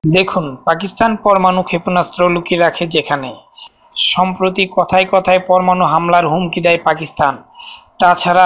দেখুন, পাকিস্তান পরমাণু ক্ষেপণাস্ত্র লুকিয়ে রাখে যেখানে। সম্প্রতি কথায় কথায় পরমাণু হামলার হুমকি দেয় পাকিস্তান। তাছাড়া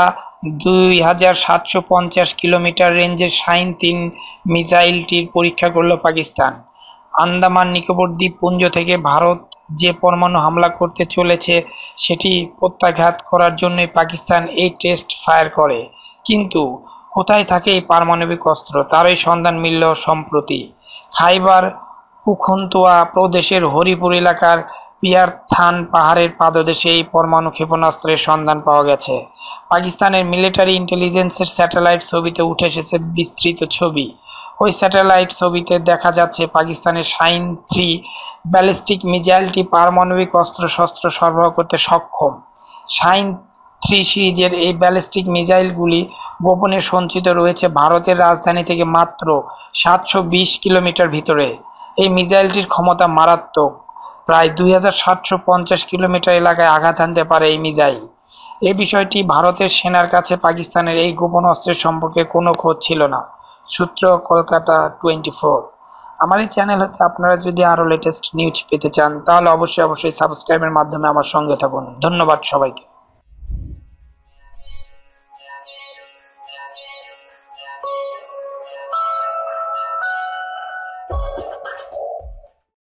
২,৭৫০ কিলোমিটার রেঞ্জের শাহিন-৩ মিসাইলটির পরীক্ষা করল পাকিস্তান। আন্দামান নিকোবর দ্বীপপুঞ্জ থেকে ভারত যে পরমাণু হামলা করতে চলেছে সেটি প্রত্যাঘাত করার জন্যই পাকিস্তান এই টেস্ট ফায়ার করে। কিন্তু কোথায় থাকে এই পারমাণবিক অস্ত্র, তারই সন্ধান মিলল সম্প্রতি। খাইবার পুখতুনখোয়া প্রদেশের হরিপুর এলাকার পিয়ারথান পাহাড়ের পাদদেশে এই পরমাণু ক্ষেপণাস্ত্রের সন্ধান পাওয়া গেছে। পাকিস্তানের মিলিটারি ইন্টেলিজেন্সের স্যাটেলাইট ছবিতে উঠে এসেছে বিস্তৃত ছবি। ওই স্যাটেলাইট ছবিতে দেখা যাচ্ছে পাকিস্তানের শাহিন-৩ ব্যালিস্টিক মিসাইলটি পারমাণবিক অস্ত্রশস্ত্র সরবরাহ করতে সক্ষম। শাহিন-৩ সিরিজের এই ব্যালিস্টিক মিসাইলগুলি গোপনে সঞ্চিত রয়েছে ভারতের রাজধানী থেকে মাত্র ৭২০ কিলোমিটার ভিতরে। এই মিসাইলটির ক্ষমতা মারাত্মক। প্রায় ২,৭৫০ কিলোমিটার এলাকায় আঘাত হানতে পারে এই মিসাইল। এই বিষয়টি ভারতের সেনার কাছে পাকিস্তানের এই গোপন অস্ত্রের সম্পর্কে কোনো খোঁজ ছিল না। সূত্র কলকাতা 24। আমার এই চ্যানেল হতে আপনারা যদি আরও লেটেস্ট নিউজ পেতে চান তাহলে অবশ্যই সাবস্ক্রাইবের মাধ্যমে আমার সঙ্গে থাকুন। ধন্যবাদ সবাইকে।